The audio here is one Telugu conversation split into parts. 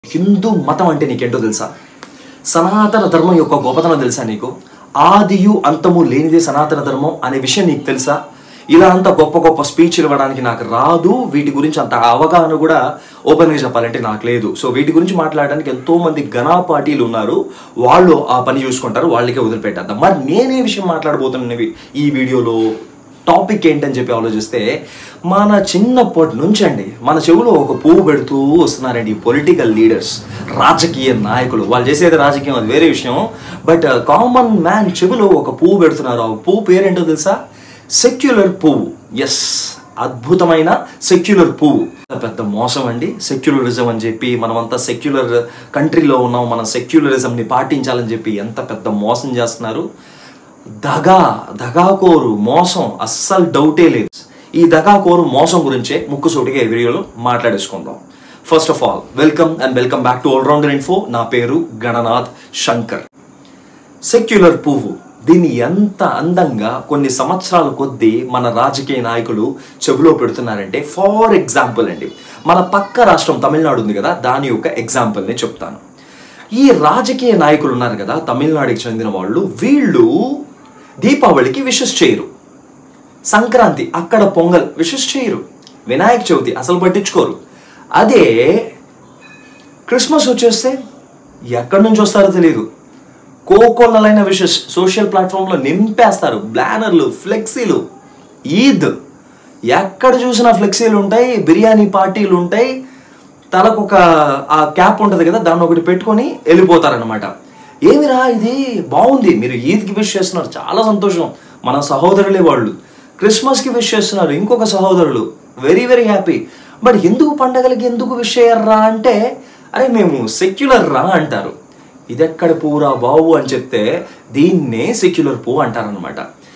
హిందూ మతం అంటే నీకేంటో తెలుసా? సనాతన ధర్మం యొక్క గొప్పతనం తెలుసా నీకు? ఆదియు అంతము లేనిదే సనాతన ధర్మం అనే విషయం నీకు తెలుసా? ఇలా అంత గొప్ప గొప్ప స్పీచ్లు ఇవ్వడానికి నాకు రాదు, వీటి గురించి అంత అవగాహన కూడా ఓపెన్గా చెప్పాలంటే నాకు లేదు. సో వీటి గురించి మాట్లాడడానికి ఎంతో మంది ఘనా పార్టీలు ఉన్నారు, వాళ్ళు ఆ పని చూసుకుంటారు, వాళ్ళకే వదిలిపెట్టేద్దాం. మరి నేనే విషయం మాట్లాడబోతున్నవి ఈ వీడియోలో టాపిక్ ఏంటని చెప్పి ఆలోచిస్తే, మన చిన్నప్పటి నుంచి అండి మన చెవులో ఒక పువ్వు పెడుతూ వస్తున్నారండి పొలిటికల్ లీడర్స్, రాజకీయ నాయకులు. వాళ్ళు చేసేది రాజకీయం, అది వేరే విషయం. బట్ కామన్ మ్యాన్ చెవిలో ఒక పువ్వు పెడుతున్నారు. ఆ పువ్వు పేరేంటో తెలుసా? సెక్యులర్ పువ్వు. ఎస్, అద్భుతమైన సెక్యులర్ పువ్వు. పెద్ద మోసం అండి సెక్యులరిజం అని చెప్పి. మనమంతా సెక్యులర్ కంట్రీలో ఉన్నాం, మనం సెక్యులరిజంని పాటించాలని చెప్పి ఎంత పెద్ద మోసం చేస్తున్నారు. దగాకోరు మోసం, అస్సలు డౌటే లేదు. ఈ దగాకోరు మోసం గురించే ముక్కుసూటిగా ఈ వీడియోలో మాట్లాడేసుకుందాం. First of all welcome back to all rounder info. నా పేరు గణనాథ్ శంకర్. సెక్యులర్ పువ్వు, దీన్ని ఎంత అందంగా కొన్ని సంవత్సరాల కొద్దీ మన రాజకీయ నాయకులు చెవిలో పెడుతున్నారంటే, ఫర్ ఎగ్జాంపుల్ అండి, మన పక్క రాష్ట్రం తమిళనాడు ఉంది కదా, దాని యొక్క ఎగ్జాంపుల్ని చెప్తాను. ఈ రాజకీయ నాయకులు ఉన్నారు కదా, తమిళనాడుకి చెందిన వాళ్ళు, వీళ్ళు దీపావళికి విషెస్ చేయరు, సంక్రాంతి అక్కడ పొంగల్ విషెస్ చేయరు, వినాయక చవితి అసలు పట్టించుకోరు. అదే క్రిస్మస్ వచ్చేస్తే ఎక్కడి నుంచి వస్తారో తెలియదు, కోకొల్లలైన విషెస్ సోషల్ ప్లాట్ఫామ్లో నింపేస్తారు, బ్యానర్లు, ఫ్లెక్సీలు. ఈద్ ఎక్కడ చూసినా ఫ్లెక్సీలు ఉంటాయి, బిర్యానీ పార్టీలు ఉంటాయి, తలకు ఆ క్యాప్ ఉంటుంది కదా, దాన్ని ఒకటి పెట్టుకొని వెళ్ళిపోతారనమాట. ఏమిరా ఇది బాగుంది, మీరు ఈద్కి విష్ చేస్తున్నారు, చాలా సంతోషం, మన సహోదరులే వాళ్ళు. క్రిస్మస్కి విష్ చేస్తున్నారు ఇంకొక సహోదరులు, వెరీ వెరీ హ్యాపీ. బట్ ఎందుకు పండగలకి ఎందుకు విష్ చేయర్రా అంటే, అరే మేము సెక్యులర్ రా అంటారు. ఇదెక్కడ పువ్వురా బాబు అని చెప్తే దీన్నే సెక్యులర్ పువ్వు అంటారనమాట.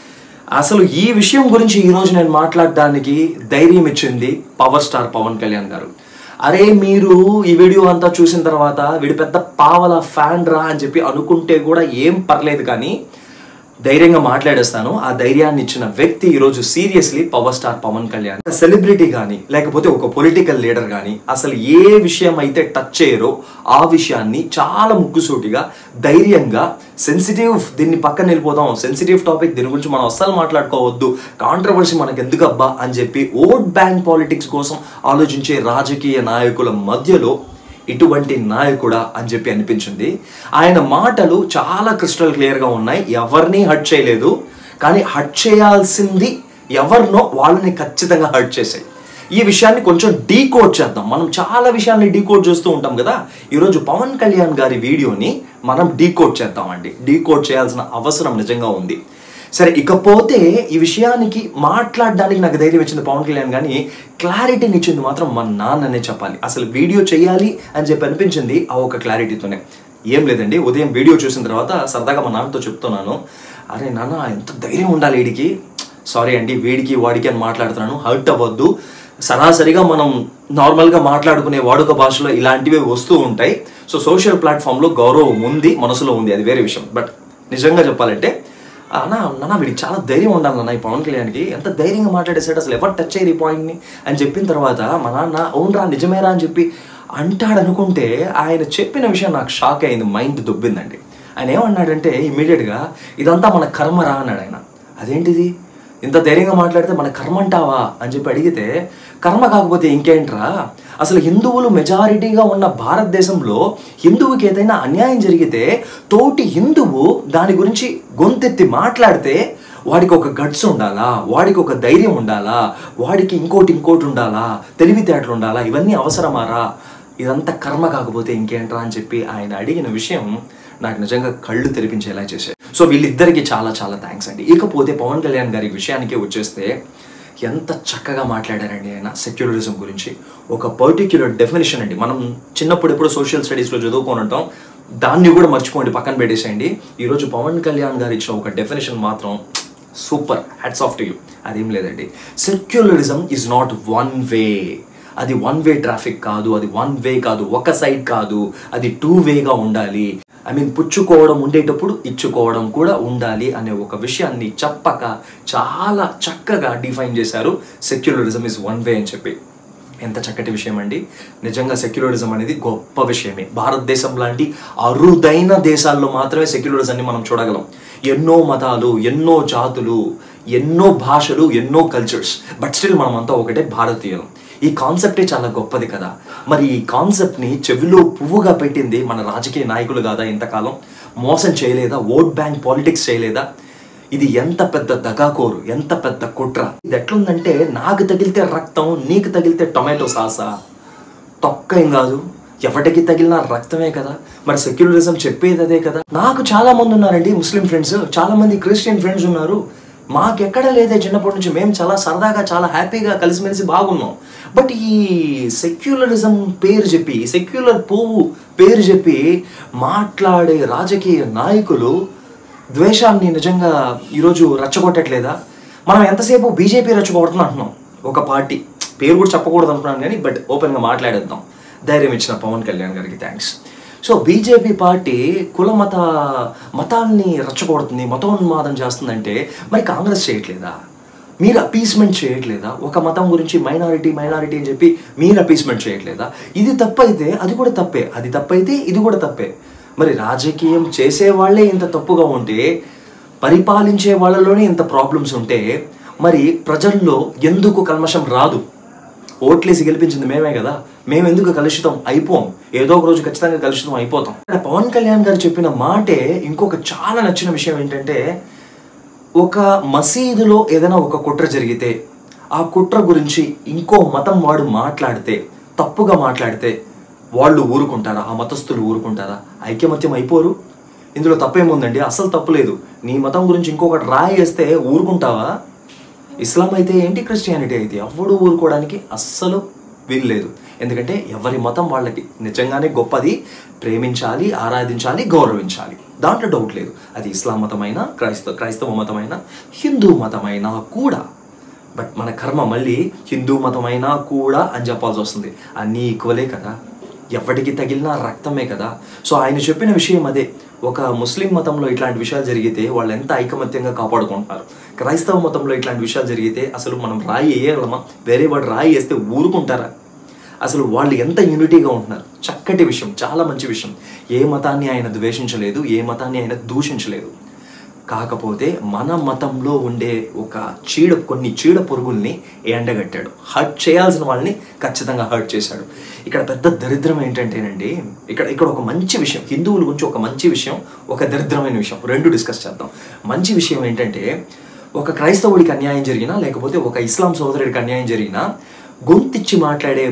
అసలు ఈ విషయం గురించి ఈరోజు నేను మాట్లాడడానికి ధైర్యం ఇచ్చింది పవర్ స్టార్ పవన్ కళ్యాణ్ గారు. అరే మీరు ఈ వీడియో అంతా చూసిన తర్వాత వీడి పెద్ద పావల ఫ్యాన్ రా అని చెప్పి అనుకుంటే కూడా ఏం పర్లేదు, కానీ ధైర్యంగా మాట్లాడేస్తాను. ఆ ధైర్యాన్ని ఇచ్చిన వ్యక్తి ఈరోజు seriously power star Pawan Kalyan. Celebrity కానీ లేకపోతే ఒక పొలిటికల్ లీడర్ కానీ అసలు ఏ విషయం అయితే టచ్ చేయరో ఆ విషయాన్ని చాలా ముక్కుసూటిగా, ధైర్యంగా, సెన్సిటివ్, దీన్ని పక్కన వెళ్ళిపోదాం, సెన్సిటివ్ టాపిక్, దీని గురించి మనం అస్సలు మాట్లాడుకోవద్దు, కాంట్రవర్సీ మనకు ఎందుకు అబ్బా అని చెప్పి ఓట్ బ్యాంక్ పాలిటిక్స్ కోసం ఆలోచించే రాజకీయ నాయకుల మధ్యలో ఇటువంటి నాయకుడా అని చెప్పి అనిపించింది. ఆయన మాటలు చాలా క్రిస్టల్ క్లియర్గా ఉన్నాయి, ఎవరిని హర్ట్ చేయలేదు, కానీ హర్ట్ చేయాల్సింది ఎవరినో వాళ్ళని ఖచ్చితంగా హర్ట్ చేశాయి. ఈ విషయాన్ని కొంచెం డీకోడ్ చేద్దాం. మనం చాలా విషయాల్ని డీకోడ్ చేస్తూ ఉంటాం కదా, ఈరోజు పవన్ కళ్యాణ్ గారి వీడియోని మనం డీకోడ్ చేద్దామండి. డీకోడ్ చేయాల్సిన అవసరం నిజంగా ఉంది. సరే, ఇకపోతే ఈ విషయానికి మాట్లాడడానికి నాకు ధైర్యం ఇచ్చింది పవన్ కళ్యాణ్, కానీ క్లారిటీని ఇచ్చింది మాత్రం మా నాన్ననే చెప్పాలి. అసలు వీడియో చేయాలి అని చెప్పి అనిపించింది ఆ ఒక క్లారిటీతోనే. ఏం లేదండి, ఉదయం వీడియో చూసిన తర్వాత సరదాగా మా నాన్నతో చెప్తున్నాను, అరే నాన్న ఎంత ధైర్యం ఉండాలి వీడికి, సారీ అండి వీడికి వాడికి అని మాట్లాడుతున్నాను, హర్ట్ అవ్వద్దు, సరాసరిగా మనం నార్మల్గా మాట్లాడుకునే వాడుక భాషలో ఇలాంటివి వస్తూ ఉంటాయి. సో సోషల్ ప్లాట్ఫామ్లో గౌరవం ఉంది, మనసులో ఉంది, అది వేరే విషయం. బట్ నిజంగా చెప్పాలంటే నాన్న వీడికి చాలా ధైర్యం ఉండాలి నాన్న, ఈ పవన్ కళ్యాణ్కి ఎంత ధైర్యంగా మాట్లాడేసాడు, అసలు ఎవరు టచ్ అయ్యారు ఈ పాయింట్ని అని చెప్పిన తర్వాత మా నాన్న అవునరా నిజమేరా అని చెప్పి అంటాడనుకుంటే, ఆయన చెప్పిన విషయం నాకు షాక్ అయింది, మైండ్ దొబ్బిందండి. ఆయన ఏమన్నాడంటే ఇమ్మీడియట్గా ఇదంతా మన కర్మరా అన్నాడు ఆయన. అదేంటిది, ఇంత ధైర్యంగా మాట్లాడితే మన కర్మ అంటావా అని చెప్పి అడిగితే, కర్మ కాకపోతే ఇంకేంట్రా, అసలు హిందువులు మెజారిటీగా ఉన్న భారతదేశంలో హిందువుకి ఏదైనా అన్యాయం జరిగితే తోటి హిందువు దాని గురించి గొంతెత్తి మాట్లాడితే వాడికి ఒక గట్స్ ఉండాలా, వాడికి ఒక ధైర్యం ఉండాలా, వాడికి ఇంకోటి ఉండాలా, తెలివితేటలు ఉండాలా, ఇవన్నీ అవసరమారా, ఇదంతా కర్మ కాకపోతే ఇంకేంట్రా అని చెప్పి ఆయన అడిగిన విషయం నాకు నిజంగా కళ్ళు తెరిపించేలా చేశాయి. సో వీళ్ళిద్దరికి చాలా చాలా థ్యాంక్స్ అండి. ఇకపోతే పవన్ కళ్యాణ్ గారి విషయానికి వచ్చేస్తే, ఎంత చక్కగా మాట్లాడారండి ఆయన సెక్యులరిజం గురించి. ఒక పర్టిక్యులర్ డెఫినేషన్ అండి, మనం చిన్నప్పుడు ఎప్పుడు సోషల్ స్టడీస్లో చదువుకొని ఉంటాం, దాన్ని కూడా మర్చిపోండి, పక్కన పెట్టేసేయండి. ఈరోజు పవన్ కళ్యాణ్ గారు ఇచ్చిన ఒక డెఫినేషన్ మాత్రం super, hats off to you. అదేం లేదండి, secularism is not one way, అది వన్ వే ట్రాఫిక్ కాదు, అది వన్ వే కాదు, ఒక సైడ్ కాదు, అది 2 వేగా ఉండాలి. పుచ్చుకోవడం ఉండేటప్పుడు ఇచ్చుకోవడం కూడా ఉండాలి అనే ఒక విషయాన్ని చెప్పక చాలా చక్కగా డిఫైన్ చేశారు. సెక్యులరిజం ఇస్ వన్ వే అని చెప్పి. ఎంత చక్కటి విషయం అండి. నిజంగా సెక్యులరిజం అనేది గొప్ప విషయమే. భారతదేశం లాంటి అరుదైన దేశాల్లో మాత్రమే సెక్యులరిజాన్ని మనం చూడగలం. ఎన్నో మతాలు, ఎన్నో జాతులు, ఎన్నో భాషలు, ఎన్నో కల్చర్స్, బట్ స్టిల్ మనమంతా ఒకటే భారతీయులం. ఈ కాన్సెప్టే చాలా గొప్పది కదా. మరి ఈ కాన్సెప్ట్ని చెవిలో పువ్వుగా పెట్టింది మన రాజకీయ నాయకులు కాదా? ఇంతకాలం మోసం చేయలేదా? ఓట్ బ్యాంక్ పాలిటిక్స్ చేయలేదా? ఇది ఎంత పెద్ద దగాకోరు, ఎంత పెద్ద కుట్ర. ఇది ఎట్లుందంటే, నాకు తగిలితే రక్తం, నీకు తగిలితే టొమాటో సాసా. తొక్క ఏం కాదు, ఎవరికి తగిలినా రక్తమే కదా. మరి సెక్యులరిజం చెప్పేది అదే కదా. నాకు చాలా మంది ఉన్నారండి ముస్లిం ఫ్రెండ్స్, చాలా మంది క్రిస్టియన్ ఫ్రెండ్స్ ఉన్నారు. మాకెక్కడ లేదే, చిన్నప్పటి నుంచి మేము చాలా సరదాగా, చాలా హ్యాపీగా కలిసిమెలిసి బాగున్నాం. బట్ ఈ సెక్యులరిజం పేరు చెప్పి, సెక్యులర్ పువ్వు పేరు చెప్పి మాట్లాడే రాజకీయ నాయకులు ద్వేషాన్ని నిజంగా ఈరోజు రెచ్చగొట్టట్లేదా? మనం ఎంతసేపు బీజేపీ రెచ్చగొడుతున్నా అంటున్నాం, ఒక పార్టీ పేరు కూడా చెప్పకూడదు అనుకున్నాను కానీ, బట్ ఓపెన్గా మాట్లాడేద్దాం. ధైర్యం ఇచ్చిన పవన్ కళ్యాణ్ గారికి థ్యాంక్స్. సో బీజేపీ పార్టీ కుల మతాన్ని రెచ్చగొడుతుంది, మతోన్మాదం చేస్తుందంటే మరి కాంగ్రెస్ చేయట్లేదా? మీరు అపీస్మెంట్ చేయట్లేదా? ఒక మతం గురించి మైనారిటీ అని చెప్పి మీరు అపీస్మెంట్ చేయట్లేదా? ఇది తప్పైతే అది కూడా తప్పే, అది తప్పైతే ఇది కూడా తప్పే. మరి రాజకీయం చేసే వాళ్ళే ఇంత తప్పుగా ఉంటే, పరిపాలించే వాళ్ళలోనే ఇంత ప్రాబ్లమ్స్ ఉంటే, మరి ప్రజల్లో ఎందుకు కల్మషం రాదు? ఓట్లేసి గెలిపించింది మేమే కదా, మేము ఎందుకు కలుషితం అయిపోం? ఏదో ఒక రోజు ఖచ్చితంగా కలుషితం అయిపోతాం. ఇక్కడ పవన్ కళ్యాణ్ గారు చెప్పిన మాటే ఇంకొక చాలా నచ్చిన విషయం ఏంటంటే, ఒక మసీదులో ఏదైనా ఒక కుట్ర జరిగితే, ఆ కుట్ర గురించి ఇంకో మతం వాడు మాట్లాడితే, తప్పుగా మాట్లాడితే వాళ్ళు ఊరుకుంటారా? ఆ మతస్థులు ఊరుకుంటారా? ఐకమత్యం అయిపోరు? ఇందులో తప్పేముందండి? అసలు తప్పులేదు. నీ మతం గురించి ఇంకొకటి రాయి వేస్తే ఊరుకుంటావా? ఇస్లాం అయితే ఏంటి, క్రిస్టియానిటీ అయితే ఎవడు ఊరుకోవడానికి అస్సలు వీల్లేదు. ఎందుకంటే ఎవరి మతం వాళ్ళకి నిజంగానే గొప్పది, ప్రేమించాలి, ఆరాధించాలి, గౌరవించాలి, దాంట్లో డౌట్ లేదు. అది ఇస్లాం మతమైనా, క్రైస్తవ మతమైనా, హిందూ మతమైనా కూడా. బట్ మన కర్మ మళ్ళీ హిందూ మతమైనా కూడా అని చెప్పాల్సి వస్తుంది. అన్నీ ఈక్వలే కదా, ఎవరికి తగిలినా రక్తమే కదా. సో ఆయన చెప్పిన విషయం అదే. ఒక ముస్లిం మతంలో ఇట్లాంటి విషయాలు జరిగితే వాళ్ళు ఎంత ఐకమత్యంగా కాపాడుకుంటున్నారు. క్రైస్తవ మతంలో ఇట్లాంటి విషయాలు జరిగితే అసలు మనం రాయి వేయగలమా? వేరే వాడు రాయి వేస్తే ఊరుకుంటారా? అసలు వాళ్ళు ఎంత యూనిటీగా ఉంటున్నారు. చక్కటి విషయం, చాలా మంచి విషయం. ఏ మతాన్ని ఆయన ద్వేషించలేదు, ఏ మతాన్ని ఆయన దూషించలేదు. కాకపోతే మన మతంలో ఉండే కొన్ని చీడ పురుగుల్ని ఎండగట్టాడు. హర్ట్ చేయాల్సిన వాళ్ళని ఖచ్చితంగా హర్ట్ చేశాడు. ఇక్కడ పెద్ద దరిద్రం ఏంటంటేనండి, ఇక్కడ ఒక మంచి విషయం, హిందువుల గురించి ఒక మంచి విషయం, ఒక దరిద్రమైన విషయం, రెండు డిస్కస్ చేద్దాం. మంచి విషయం ఏంటంటే, ఒక క్రైస్తవుడికి అన్యాయం జరిగినా, లేకపోతే ఒక ఇస్లాం సోదరుడికి అన్యాయం జరిగినా, గొంతిచ్చి మాట్లాడే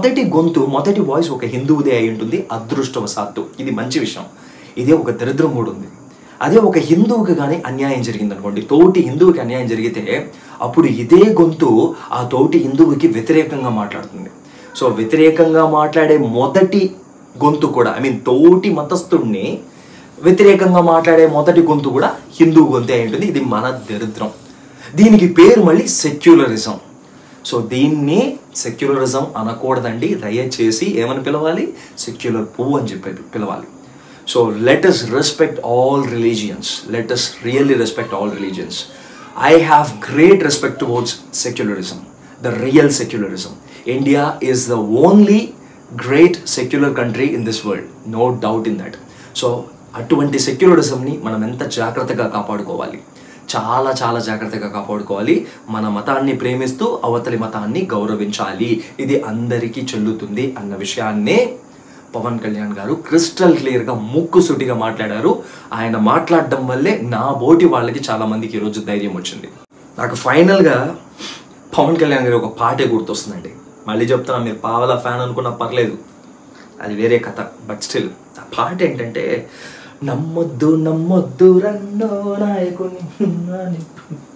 మొదటి వాయిస్ ఒక హిందువుదే అయి ఉంటుంది, అదృష్టవశాత్తు. ఇది మంచి విషయం. ఇదే ఒక దరిద్రం కూడా ఉంది. అదే ఒక హిందువుకి కానీ అన్యాయం జరిగింది అనుకోండి, తోటి హిందువుకి అన్యాయం జరిగితే అప్పుడు ఇదే గొంతు ఆ తోటి హిందువుకి వ్యతిరేకంగా మాట్లాడుతుంది. సో వ్యతిరేకంగా మాట్లాడే మొదటి గొంతు కూడా, తోటి మతస్థుడిని వ్యతిరేకంగా మాట్లాడే మొదటి గొంతు కూడా హిందూ గొంతే అయి ఉంటుంది. ఇది మన దరిద్రం. దీనికి పేరు మళ్ళీ సెక్యులరిజం. సో దీన్ని సెక్యులరిజం అనకూడదండి, దయచేసి ఏమని పిలవాలి? సెక్యులర్ పువ్వు అని చెప్పి పిలవాలి. So let us respect all religions. Let us really respect all religions. I have great respect towards secularism, the real secularism. India is the only great secular country in this world. No doubt in that. So అటువంటి సెక్యులరిజంని మనం ఎంత జాగ్రత్తగా కాపాడుకోవాలి, చాలా చాలా జాగ్రత్తగా కాపాడుకోవాలి. మన మతాన్ని ప్రేమిస్తూ అవతలి మతాన్ని గౌరవించాలి. ఇది అందరికీ చెల్లుతుంది అన్న విషయాన్నే పవన్ కళ్యాణ్ గారు క్రిస్టల్ క్లియర్గా ముక్కుసూటిగా మాట్లాడారు. ఆయన మాట్లాడడం వల్లే నా బోటి వాళ్ళకి చాలా మందికి ఈరోజు ధైర్యం వచ్చింది. నాకు ఫైనల్గా పవన్ కళ్యాణ్ గారి ఒక పాటే గుర్తొస్తుందండి. మళ్ళీ చెప్తున్నా, మీరు పావలా ఫ్యాన్ అనుకున్నా పర్లేదు, అది వేరే కథ. బట్ స్టిల్ ఆ పాట ఏంటంటే, నమ్మొద్దు రన్నో నాయకుని